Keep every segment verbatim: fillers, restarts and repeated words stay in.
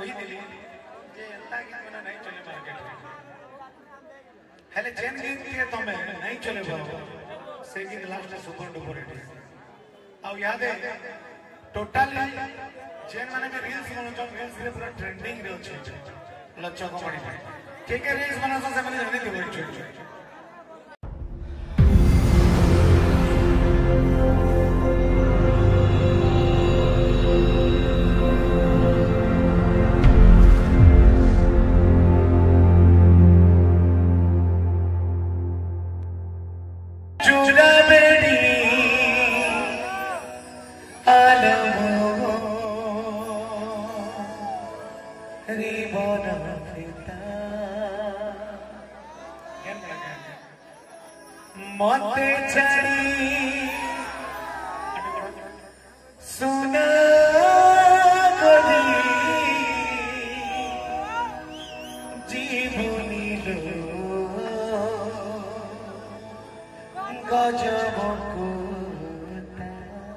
कही दिली जे एंता गीत मैंने नहीं चले मार्केट में हेले जेन गीत के तमे नहीं चले बाबू से गीत लास्ट सुपर डुपर हिट अब याद है टोटली जेन माने के रील्स बनो तो रील्स रे पूरा ट्रेंडिंग रे अछि लच्चा कॉमेडी के के रील्स बना से मैंने जाने दी बैठ मते चढ़ी सुना गोरी जीवनी लो गजब कोता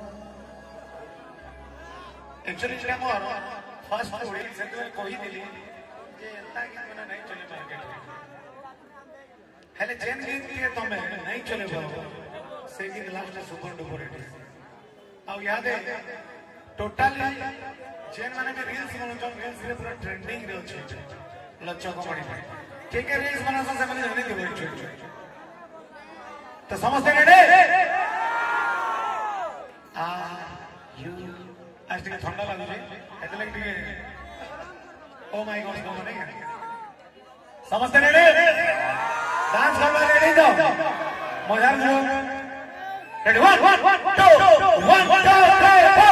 एक्चुअली जेटा मोर फर्स्ट ओडी सेंटर कोही दिली जे एंता गीत मैंने नहीं चले मार्केट में हेले जेन गीत के तमे नहीं चले बाबू से गीत लास्ट सुपर डुपर हिट अब याद है टोटली जेन माने के रील्स बनो तो रील्स रे पूरा ट्रेंडिंग रे अछि लच्चा कॉमेडी के के रील्स बना से मैंने जाने दी बैठ तो समझते रेडी आ यू आज टिके ठंडा लागुचे एतले टिके ओ माय गॉड को नहीं समझते रेडी डांस करवा रेडी तो मजा लो ready one one two one two three four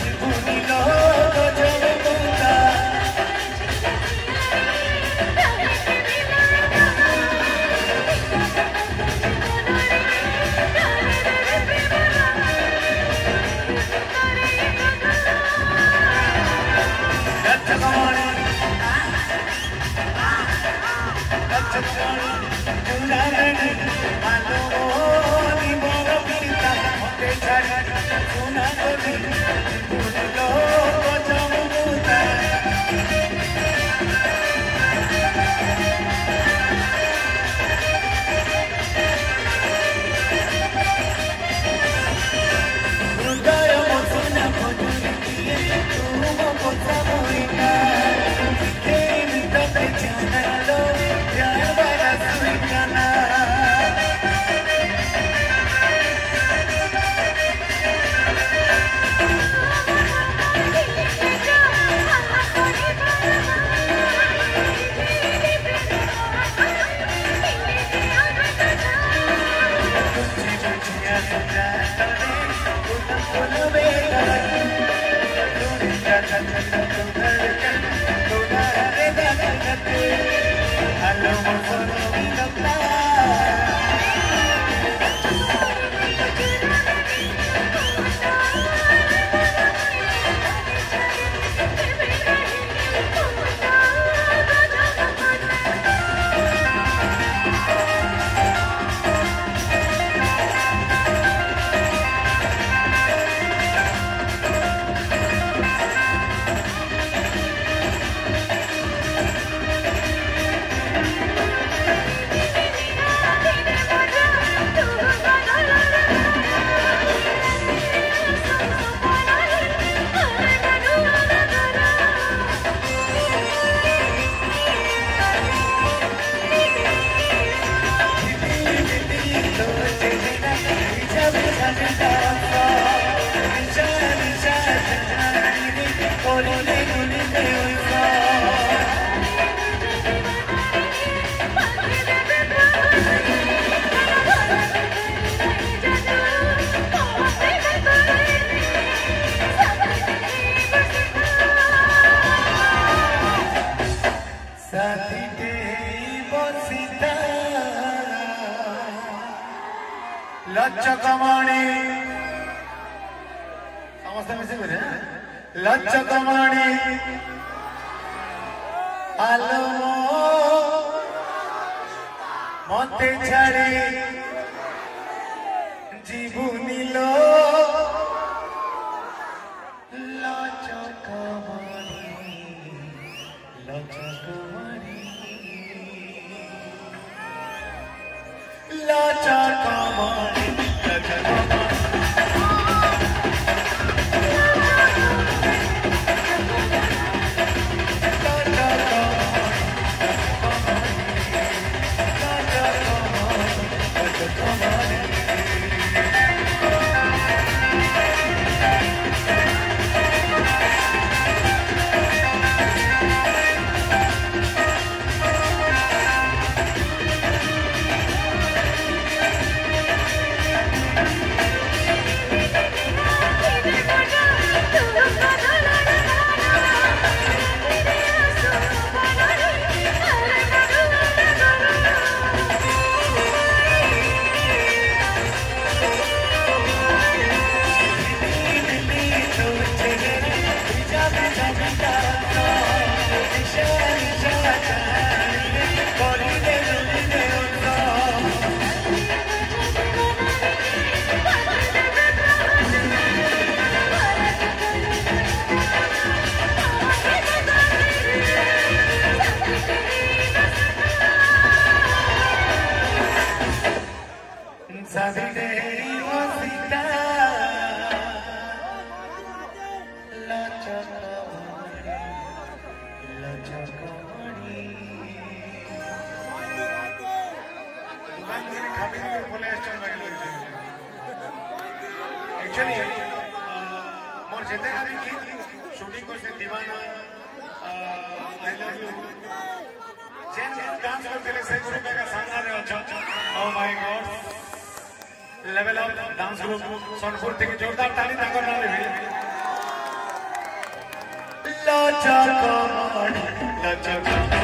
Yeah. लचकमणि समस्त मिसे करे लचकमणि आलमो मते छाड़ी जीवुनिलो लचकमणि लचकमणि लचकमणि एक्चुअली मोर जेते गाड़ी की शूटिंग को से दीवाना आई लव यू जेन जेन डांस करते ले से ग्रुप का सामना रे अच्छा oh my god level up dance group Sonpur থেকে जोरदार ताली ताकर ना लेबे लचकमणि लचकमणि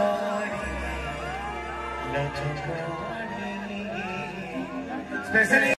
Especially